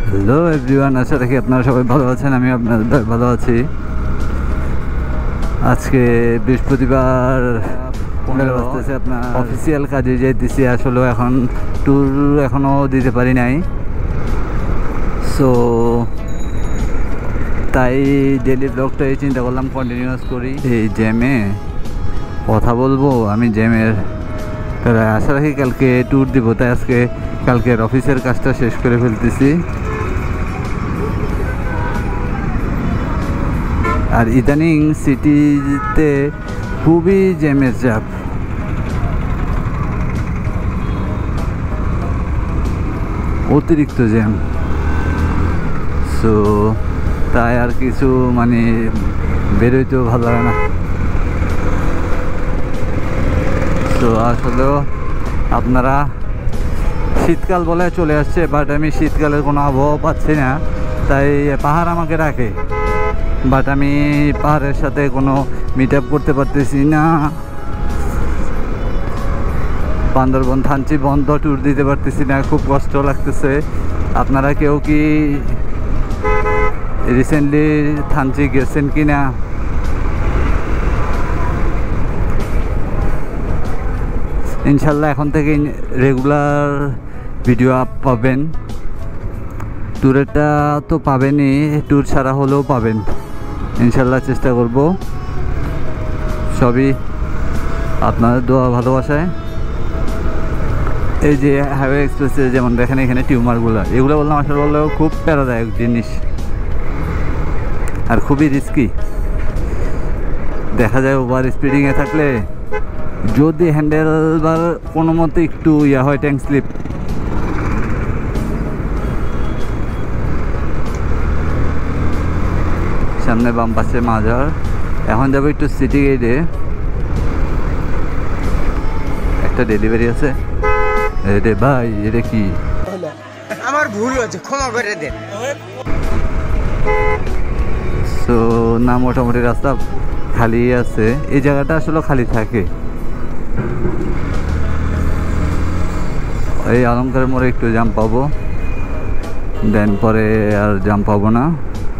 Hello everyone, আশা রাখি আপনারা সবাই ভালো আছেন। আমি আপনাদের ভালো আছি। আজকে বৃহস্পতিবার 15 বাজতেছে। আপনার অফিসিয়াল কাজে যেতেছি। আসলে এখন ট্যুর এখনও দিতে পারি নাই, সো তাই ডেলি ব্লগটাই চিন্তা করলাম কন্টিনিউয়াস করি। এই জ্যামে কথা বলবো, আমি জ্যামের আশা রাখি কালকে ট্যুর দিব, তাই আজকে কালকের অফিসের কাজটা শেষ করে ফেলতেছি। আর ইদানিং সিটিতে খুবই জ্যামের চাপ। অতিরিক্ত জ্যাম, সো তাই আর কিছু বেরোইতেও ভালো লাগে না। তো আসলেও আপনারা শীতকাল বলে চলে আসছে, বাট আমি শীতকালের কোনো আবহাওয়া পাচ্ছি না। তাই পাহাড় আমাকে রাখে, বাট আমি পাহাড়ের সাথে কোনো মিট আপ করতে পারতেছি না। বান্দরবন থানচি বন্ধ, ট্যুর দিতে পারতেছি না, খুব কষ্ট লাগতেছে। আপনারা কেউ কি রিসেন্টলি থানচি গেছেন কি না? ইনশাল্লাহ এখন থেকে রেগুলার ভিডিও আপ পাবেন। ট্যুরেরটা তো পাবেনই, ট্যুর ছাড়া হলেও পাবেন ইনশাল্লাহ। চেষ্টা করব, সবই আপনাদের দোয়া ভালোবাসায়। এই যে হাইওয়ে এক্সপ্রেসে যেমন দেখেন এখানে টিউমারগুলো, এগুলো বললাম আসলে বললেও খুব প্যারাদায়ক জিনিস আর খুবই রিস্কি। দেখা যায় ওভার স্পিডিংয়ে থাকলে যদি হ্যান্ডেল বার কোনো মতে একটু হয়, ট্যাঙ্ক স্লিপ। সামনে বাম পাশে মাজার। এখন যাবো একটু সিটি গেটে, একটা ডেলিভারি আছে। রে ভাই, এটা কি? আমার ভুল হয়েছে, ক্ষমা করে দেন। সো না, মোটামুটি রাস্তা খালি আছে। এই জায়গাটা আসলে খালি থাকে। এই অলঙ্কারের মোড়ে একটু জাম পাবো, দেন পরে আর জাম পাবো না।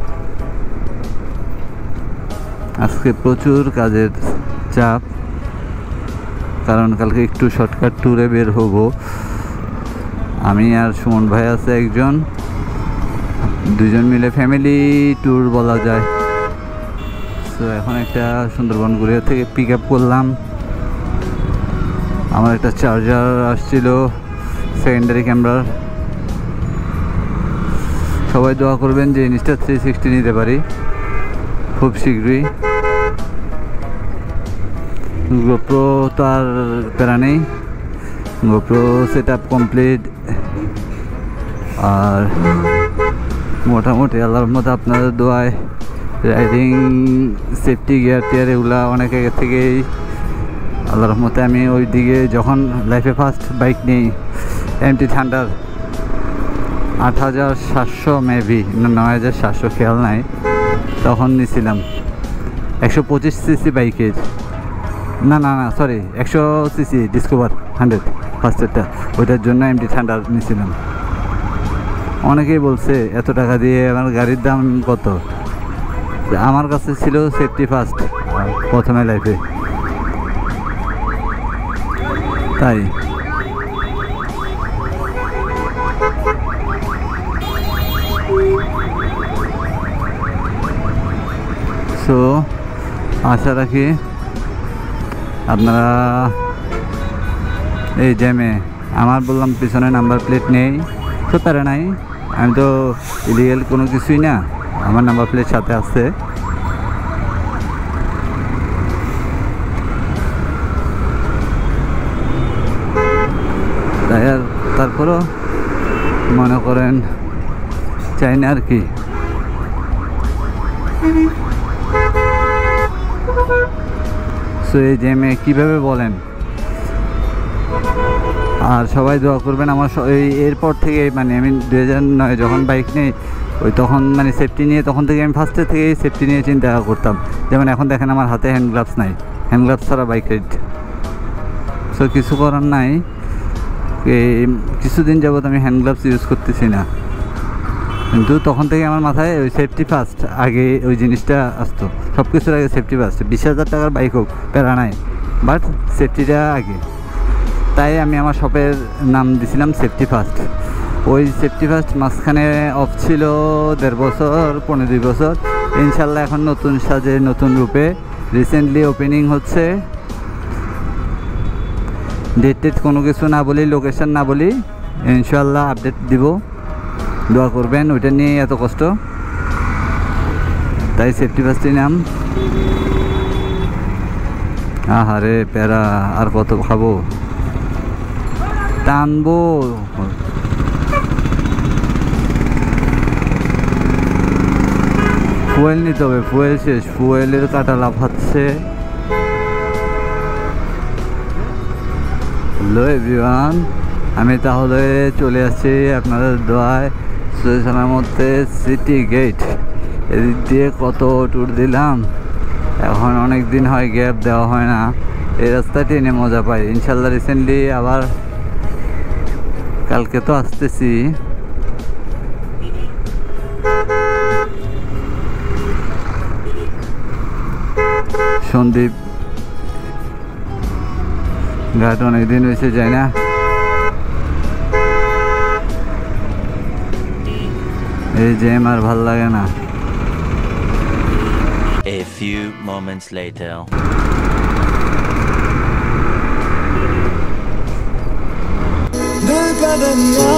আজকে প্রচুর কাজের চাপ, কারণ কালকে একটু শর্টকাট ট্যুরে বের হব। আমি আর সুমন ভাই আছে একজন, দুজন মিলে ফ্যামিলি ট্যুর বলা যায়। তো এখন একটা সুন্দরবন ঘুরে থেকে পিক আপ করলাম। আমার একটা চার্জার আসছিল সেকেন্ডারি ক্যামেরার। সবাই দোয়া করবেন যে ইনস্টা 360 নিতে পারি খুব শীঘ্রই। গোপ্রো তো আর প্যারা নেই, গোপ্রো সেট আপ কমপ্লিট। আর মোটামুটি আল্লাহর মধ্যে আপনাদের দোয়ায় রাইডিং সেফটি গিয়ার টিয়ার এগুলা অনেক আগে থেকেই আল্লাহর রহমতে আমি ওই দিকে যখন লাইফে ফার্স্ট বাইক নিই এমটি থান্ডার 8700 মেবি না 9700 খেয়াল নাই, তখন নিয়েছিলাম 125 সিসি বাইকের। না না না সরি, 100 সিসি ডিসকভার 100 ফার্স্টেরটা, ওইটার জন্য এমটি থান্ডার নিয়েছিলাম। অনেকেই বলছে এত টাকা দিয়ে আমার গাড়ির দাম কত। আমার কাছে ছিল সেফটি ফার্স্ট প্রথমে লাইফে, তাই সো আশা রাখি আপনারা এই জ্যামে, আমার বললাম পিছনে নাম্বার প্লেট নেই, তো তারা নাই, আমি তো ইলিগেল কোনো কিছুই না, আমার নাম্বার প্লেট সাথে আছে। তাই আর তারপরও মনে করেন চাই না আর কি। সো এই জ্যামে কীভাবে বলেন। আর সবাই দোয়া করবেন আমার এরপর থেকে, আমি 2009 যখন বাইক নেই ওই তখন সেফটি নিয়ে, তখন থেকে আমি ফার্স্টের থেকেই সেফটি নিয়ে চিন্তা করতাম। যেমন এখন দেখেন আমার হাতে হ্যান্ড গ্লাভস নাই, হ্যান্ড গ্লাভস ছাড়া বাইক রাইড। সো কিছু করার নাই, কিছুদিন যাবত আমি হ্যান্ড গ্লাভস ইউজ করতেছি না। কিন্তু তখন থেকে আমার মাথায় ওই সেফটি ফার্স্ট আগে ওই জিনিসটা আসতো, সব কিছুর আগে সেফটি ফার্স্ট। 20,000 টাকার বাইক হোক প্যারা নাই, বাট সেফটিটা আগে। তাই আমি আমার শপের নাম দিছিলাম সেফটি ফার্স্ট। ওই সেফটি ফার্স্ট মাঝখানে অফ ছিল 1.5 বছর, 2.5 বছর। ইনশাল্লাহ এখন নতুন সাজে নতুন রূপে রিসেন্টলি ওপেনিং হচ্ছে। ডেট কোনো কিছু না বলি, লোকেশন না বলি, ইনশাল্লাহ আপডেট দিব। দোয়া করবেন, ওইটা নিয়ে এত কষ্ট, তাই সেফটি ফার্স্টের নাম। আহারে প্যারা, আর কত খাবো, টানবো। ফুয়েল নিতে হবে, ফুয়েল শেষ, ফুয়েলের কাটা লাফাচ্ছে। হ্যালো এভরিওয়ান, আমি তাহলে চলে আসছি আপনাদের দোয়ায় সুরেশানার মধ্যে সিটি গেট। এদিক দিয়ে কত ট্যুর দিলাম, এখন অনেক দিন হয় গ্যাপ দেওয়া হয় না, এই রাস্তা টেনে মজা পাই। ইনশাল্লাহ রিসেন্টলি আবার কালকে তো আসতেছি। সন্দীপ ঘাট অনেকদিন হয়েছে যায় না। এই জ্যাম আর ভাল লাগে না। A few moments later. दिल का दरिया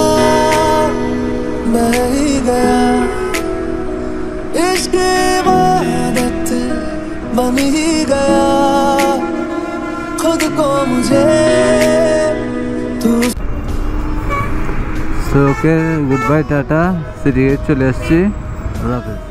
बह ही गया, इश्क इबादत बन ही गया, खुद को मुझे तू। So okay, good bye, tata. City gate চলে আসছি, আল্লাহ হাফেজ।